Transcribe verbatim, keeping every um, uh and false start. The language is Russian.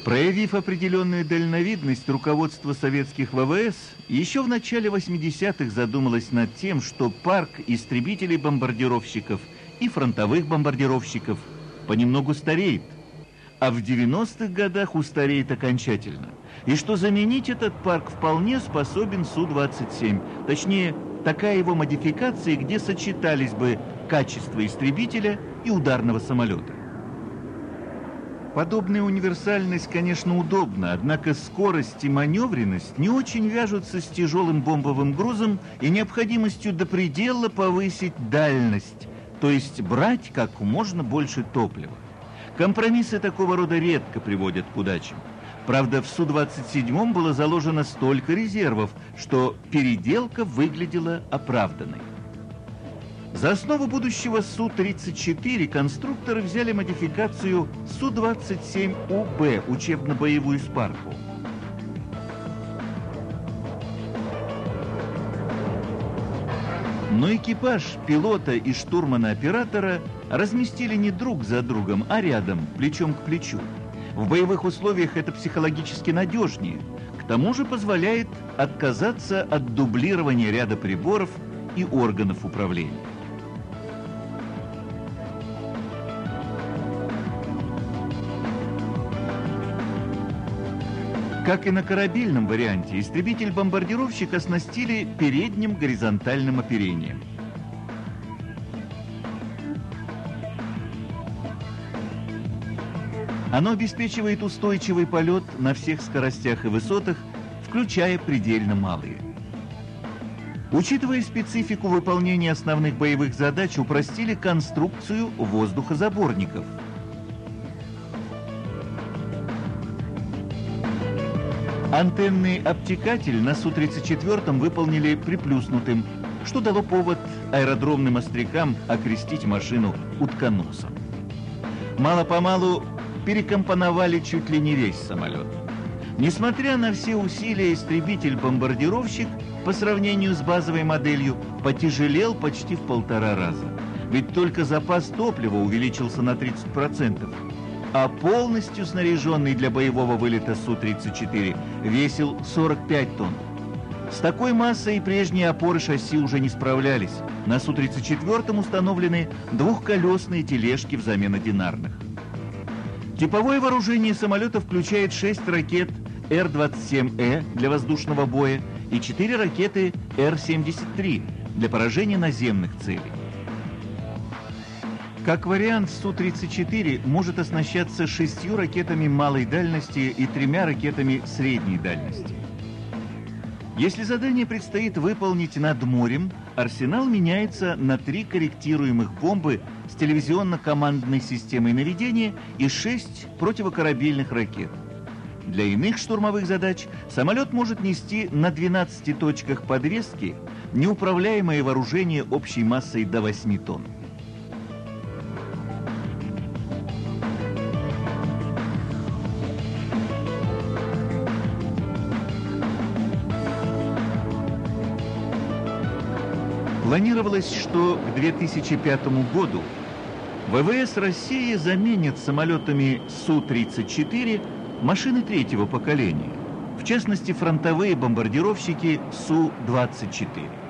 Проявив определенную дальновидность, руководство советских ВВС еще в начале восьмидесятых задумалось над тем, что парк истребителей-бомбардировщиков и фронтовых бомбардировщиков понемногу стареет, а в девяностых годах устареет окончательно, и что заменить этот парк вполне способен Су двадцать семь, точнее, такая его модификация, где сочетались бы качество истребителя и ударного самолета. Подобная универсальность, конечно, удобна, однако скорость и маневренность не очень вяжутся с тяжелым бомбовым грузом и необходимостью до предела повысить дальность, то есть брать как можно больше топлива. Компромиссы такого рода редко приводят к удачам. Правда, в Су двадцать семь было заложено столько резервов, что переделка выглядела оправданной. За основу будущего Су тридцать четыре конструкторы взяли модификацию Су двадцать семь У Б, учебно-боевую спарку. Но экипаж пилота и штурмана-оператора разместили не друг за другом, а рядом, плечом к плечу. В боевых условиях это психологически надежнее. К тому же позволяет отказаться от дублирования ряда приборов и органов управления. Как и на корабельном варианте, истребитель-бомбардировщик оснастили передним горизонтальным оперением. Оно обеспечивает устойчивый полет на всех скоростях и высотах, включая предельно малые. Учитывая специфику выполнения основных боевых задач, упростили конструкцию воздухозаборников. Антенный обтекатель на Су тридцать четыре выполнили приплюснутым, что дало повод аэродромным острякам окрестить машину утконосом. Мало-помалу перекомпоновали чуть ли не весь самолет. Несмотря на все усилия, истребитель-бомбардировщик по сравнению с базовой моделью потяжелел почти в полтора раза. Ведь только запас топлива увеличился на тридцать процентов. А полностью снаряженный для боевого вылета Су тридцать четыре весил сорок пять тонн. С такой массой прежние опоры шасси уже не справлялись. На Су тридцать четыре установлены двухколесные тележки взамен одинарных. Типовое вооружение самолета включает шесть ракет Р двадцать семь Э для воздушного боя и четыре ракеты Р семьдесят три для поражения наземных целей. Как вариант, Су тридцать четыре может оснащаться шестью ракетами малой дальности и тремя ракетами средней дальности. Если задание предстоит выполнить над морем, арсенал меняется на три корректируемых бомбы с телевизионно-командной системой наведения и шесть противокорабельных ракет. Для иных штурмовых задач самолет может нести на двенадцати точках подвески неуправляемое вооружение общей массой до восьми тонн. Планировалось, что к две тысячи пятому году ВВС России заменит самолетами Су тридцать четыре машины третьего поколения, в частности фронтовые бомбардировщики Су двадцать четыре.